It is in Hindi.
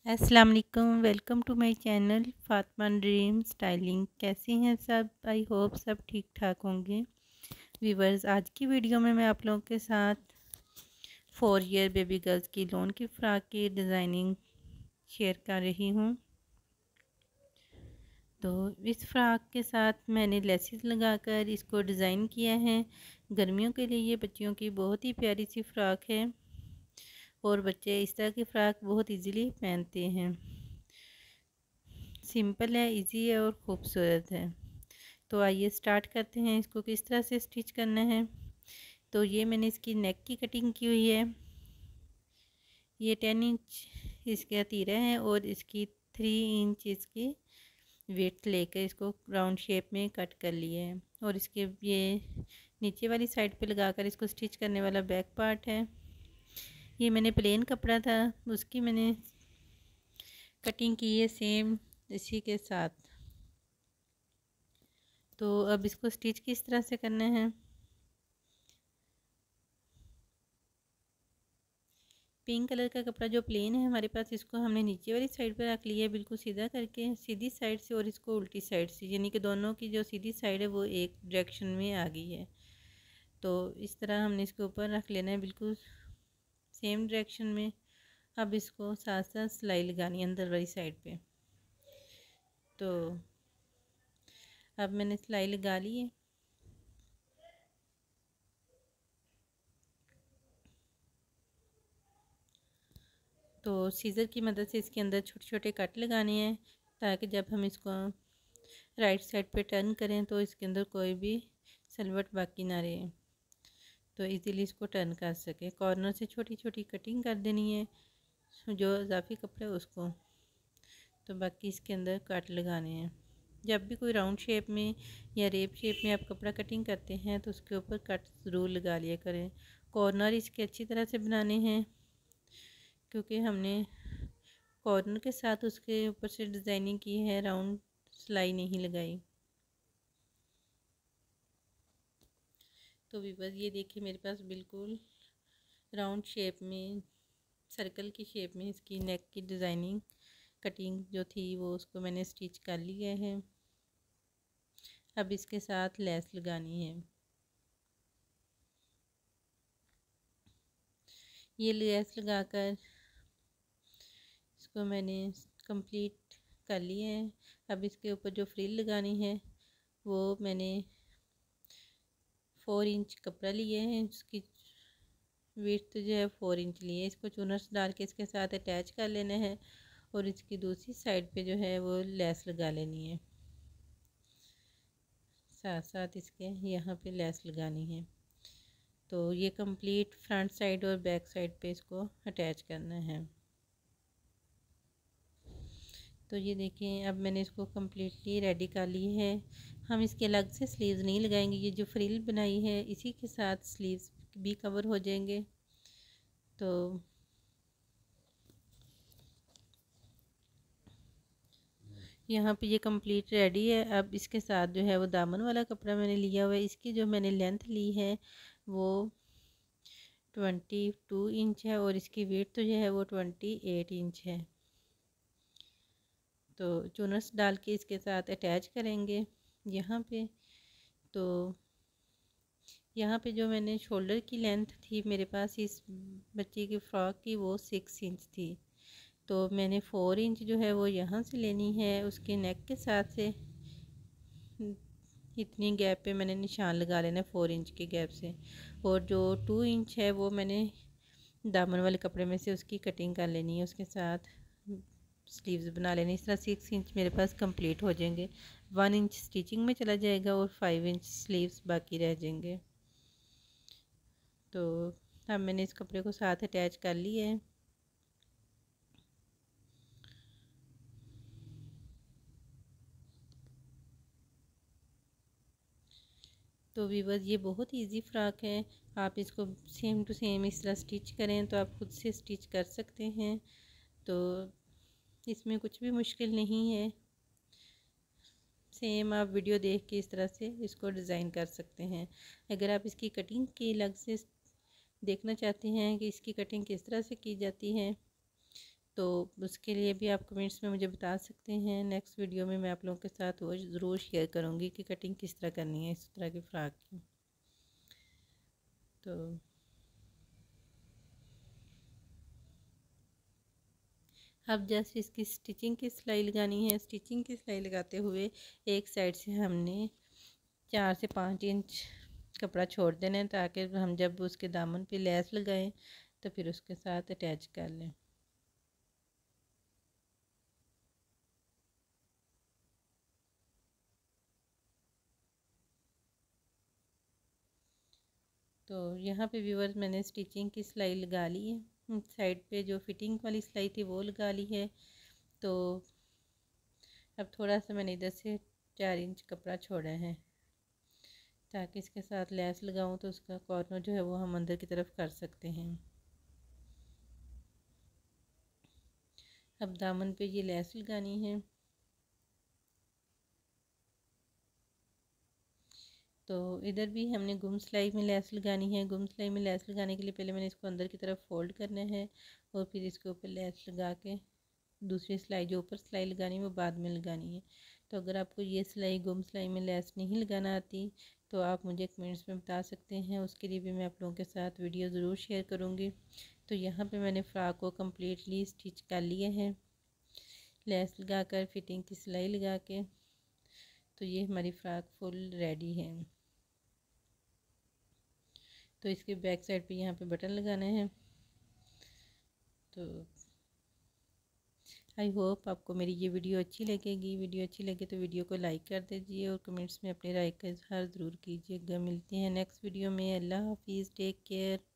अस्सलाम वालेकुम। Welcome to my channel Fatima dream styling. कैसे हैं सब? आई होप सब ठीक ठाक होंगे। व्यूवर्स, आज की वीडियो में मैं आप लोगों के साथ 4 ईयर बेबी गर्ल्स की लोन की फ़्रॉक की डिज़ाइनिंग शेयर कर रही हूँ। तो इस फ़्रॉक के साथ मैंने लेसेस लगाकर इसको डिज़ाइन किया है। गर्मियों के लिए ये बच्चियों की बहुत ही प्यारी सी फ़्रॉक है और बच्चे इस तरह की फ़्रॉक बहुत इजीली पहनते हैं। सिंपल है, इजी है और ख़ूबसूरत है। तो आइए स्टार्ट करते हैं इसको किस तरह से स्टिच करना है। तो ये मैंने इसकी नेक की कटिंग की हुई है। ये 10 इंच इसका तीरा है और इसकी 3 इंच इसकी विड्थ लेकर इसको राउंड शेप में कट कर लिए है। और इसके ये नीचे वाली साइड पे लगाकर इसको स्टिच करने वाला बैक पार्ट है। ये मैंने प्लेन कपड़ा था, उसकी मैंने कटिंग की है सेम इसी के साथ। तो अब इसको स्टिच किस तरह से करना है। पिंक कलर का कपड़ा जो प्लेन है हमारे पास, इसको हमने नीचे वाली साइड पर रख लिया है बिल्कुल सीधा करके, सीधी साइड से, और इसको उल्टी साइड से, यानी कि दोनों की जो सीधी साइड है वो एक डायरेक्शन में आ गई है। तो इस तरह हमने इसके ऊपर रख लेना है बिल्कुल सेम डायरेक्शन में। अब इसको साथ साथ सिलाई लगानी है अंदर वाली साइड पे। तो अब मैंने सिलाई लगा ली है। तो सीज़र की मदद से इसके अंदर छोटे छोटे कट लगाने हैं ताकि जब हम इसको राइट साइड पे टर्न करें तो इसके अंदर कोई भी सलवट बाकी ना रहे, तो इजीली इसको टर्न कर सके। कॉर्नर से छोटी छोटी कटिंग कर देनी है जो इजाफी कपड़ा है उसको। तो बाकी इसके अंदर कट लगाने हैं। जब भी कोई राउंड शेप में या रेप शेप में आप कपड़ा कटिंग करते हैं तो उसके ऊपर कट ज़रूर लगा लिया करें। कॉर्नर इसके अच्छी तरह से बनाने हैं क्योंकि हमने कॉर्नर के साथ उसके ऊपर से डिज़ाइनिंग की है, राउंड सिलाई नहीं लगाई। तो बस ये देखिए मेरे पास बिल्कुल राउंड शेप में, सर्कल की शेप में इसकी नेक की डिज़ाइनिंग कटिंग जो थी वो उसको मैंने स्टिच कर लिया है। अब इसके साथ लेस लगानी है। ये लेस लगाकर इसको मैंने कंप्लीट कर लिया है। अब इसके ऊपर जो फ्रिल लगानी है वो मैंने 4 इंच कपड़ा लिए हैं, उसकी विड्थ जो है 4 इंच लिए। इसको चूनर्स डाल के इसके साथ अटैच कर लेना है और इसकी दूसरी साइड पे जो है वो लेस लगा लेनी है। साथ साथ इसके यहाँ पे लेस लगानी है। तो ये कंप्लीट फ्रंट साइड और बैक साइड पे इसको अटैच करना है। तो ये देखें अब मैंने इसको कम्प्लीटली रेडी कर ली है। हम इसके अलग से स्लीव्स नहीं लगाएंगे, ये जो फ्रिल बनाई है इसी के साथ स्लीव्स भी कवर हो जाएंगे। तो यहाँ पे ये कंप्लीट रेडी है। अब इसके साथ जो है वो दामन वाला कपड़ा मैंने लिया हुआ है। इसकी जो मैंने लेंथ ली है वो 22 इंच है और इसकी वेट तो जो है वो 28 इंच है। तो चूनर्स डाल के इसके साथ अटैच करेंगे यहाँ पे। तो यहाँ पे जो मैंने शोल्डर की लेंथ थी मेरे पास इस बच्चे की फ़्रॉक की वो 6 इंच थी। तो मैंने 4 इंच जो है वो यहाँ से लेनी है, उसके नेक के साथ से इतनी गैप पे मैंने निशान लगा लेना 4 इंच के गैप से। और जो 2 इंच है वो मैंने दामन वाले कपड़े में से उसकी कटिंग कर लेनी है, उसके साथ स्लीव्स बना लेनी। इस तरह 6 इंच मेरे पास कंप्लीट हो जाएंगे। 1 इंच स्टिचिंग में चला जाएगा और 5 इंच स्लीव्स बाकी रह जाएंगे। तो अब मैंने इस कपड़े को साथ अटैच कर लिया है। तो व्यूअर्स ये बहुत इजी फ़्रॉक है। आप इसको सेम टू सेम इस तरह स्टिच करें तो आप खुद से स्टिच कर सकते हैं। तो इसमें कुछ भी मुश्किल नहीं है। सेम आप वीडियो देख के इस तरह से इसको डिज़ाइन कर सकते हैं। अगर आप इसकी कटिंग की अलग से देखना चाहते हैं कि इसकी कटिंग किस तरह से की जाती है तो उसके लिए भी आप कमेंट्स में मुझे बता सकते हैं। नेक्स्ट वीडियो में मैं आप लोगों के साथ वो ज़रूर शेयर करूँगी कि कटिंग किस तरह करनी है इस तरह की फ़्रॉक की। तो अब जस्ट इसकी स्टिचिंग की सिलाई लगानी है। स्टिचिंग की सिलाई लगाते हुए एक साइड से हमने 4 से 5 इंच कपड़ा छोड़ देना है, ताकि हम जब उसके दामन पे लेस लगाएं तो फिर उसके साथ अटैच कर लें। तो यहाँ पे व्यूअर्स मैंने स्टिचिंग की सिलाई लगा ली है। साइड पे जो फिटिंग वाली सिलाई थी वो लगा ली है। तो अब थोड़ा सा मैंने इधर से 4 इंच कपड़ा छोड़ा है, ताकि इसके साथ लेस लगाऊं तो उसका कॉर्नर जो है वो हम अंदर की तरफ कर सकते हैं। अब दामन पे ये लेस लगानी है। तो इधर भी हमने गुम सिलाई में लेस लगानी है। गुम सिलाई में लेस लगाने के लिए पहले मैंने इसको अंदर की तरफ फोल्ड करना है और फिर इसके ऊपर लेस लगा के दूसरी सिलाई जो ऊपर सिलाई लगानी है वो बाद में लगानी है। तो अगर आपको ये सिलाई गुम सिलाई में लेस नहीं लगाना आती तो आप मुझे कमेंट्स में बता सकते हैं, उसके लिए भी मैं आप लोगों के साथ वीडियो ज़रूर शेयर करूँगी। तो यहाँ पे मैंने फ़्रॉक को कम्प्लीटली स्टिच कर लिया है, लेस लगा कर फिटिंग की सिलाई लगा के। तो ये हमारी फ़्रॉक फुल रेडी है। तो इसके बैक साइड पे यहाँ पे बटन लगाना है। तो आई होप आपको मेरी ये वीडियो अच्छी लगेगी। वीडियो अच्छी लगे तो वीडियो को लाइक कर दीजिए और कमेंट्स में अपनी राय का इजहार ज़रूर कीजिएगा। मिलते हैं नेक्स्ट वीडियो में। अल्लाह हाफिज़, टेक केयर।